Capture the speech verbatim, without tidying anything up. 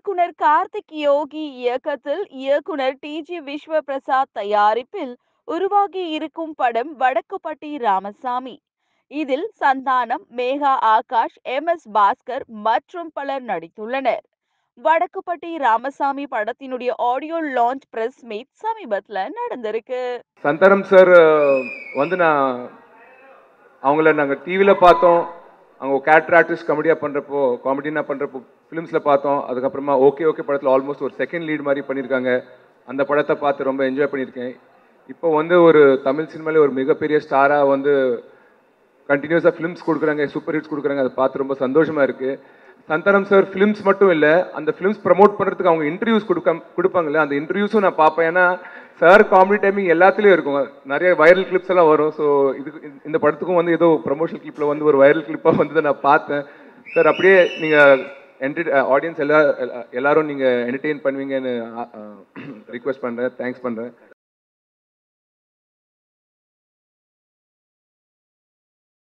இயக்குனர் கார்த்திக் யோகி இயக்கத்தில் இயக்குனர் டி ஜி விஸ்வபிரசாத் தயாரிப்பில் உருவாகி இருக்கும் படம் வடக்குப்பட்டி ராமசாமி. இதில் சந்தானம், மேகா ஆகாஷ், எம் எஸ் பாஸ்கர் மற்றும் பலர் நடித்துள்ளனர். வடக்குப்பட்டி ராமசாமி படத்தினுடைய ஆடியோ லான்ச் பிரஸ் மீட் சமீபத்துல நடந்திருக்கு. சந்தானம் சார் வந்து நான் அவங்கள நாங்கள் டிவியில் பார்த்தோம். அவங்க கேரக்டர் ஆர்டிஸ்ட் காமெடியாக பண்ணுறப்போ காமெடினா பண்ணுறப்போ ஃபிலிம்ஸில் பார்த்தோம். அதுக்கப்புறமா ஓகே ஓகே படத்தில் ஆல்மோஸ்ட் ஒரு செகண்ட் லீட் மாதிரி பண்ணியிருக்காங்க. அந்த படத்தை பார்த்து ரொம்ப என்ஜாய் பண்ணியிருக்கேன். இப்போ வந்து ஒரு தமிழ் சினிமாலே ஒரு மிகப்பெரிய ஸ்டாராக வந்து கண்டினியூஸாக ஃபிலிம்ஸ் கொடுக்குறாங்க, சூப்பர் ஹிட்ஸ் கொடுக்குறாங்க. அதை பார்த்து ரொம்ப சந்தோஷமாக இருக்குது. சந்தானம் சார் ஃபிலிம்ஸ் மட்டும் இல்லை, அந்த ஃபிலிம்ஸ் ப்ரமோட் பண்ணுறதுக்கு அவங்க இன்டர்வியூஸ் கொடுக்க கொடுப்பாங்கல்ல, அந்த இன்டர்வியூஸும் நான் பார்ப்பேன். ஏன்னா சார் காமெடி டைமிங் எல்லாத்துலேயும் இருக்கும். நிறைய வைரல் கிளிப்ஸ் எல்லாம் வரும். ஸோ இதுக்கு இந்த படத்துக்கும் வந்து ஏதோ ப்ரமோஷனல் கிளிப்பில் வந்து ஒரு வைரல் கிளிப்பாக வந்து நான் பார்த்தேன். சார் அப்படியே நீங்கள் என்டர் ஆடியன்ஸ் எல்லா எல்லாரும் நீங்கள் என்டர்டெயின் பண்ணுவீங்கன்னு ரிக்வெஸ்ட் பண்ணுறேன். தேங்க்ஸ் பண்ணுறேன்.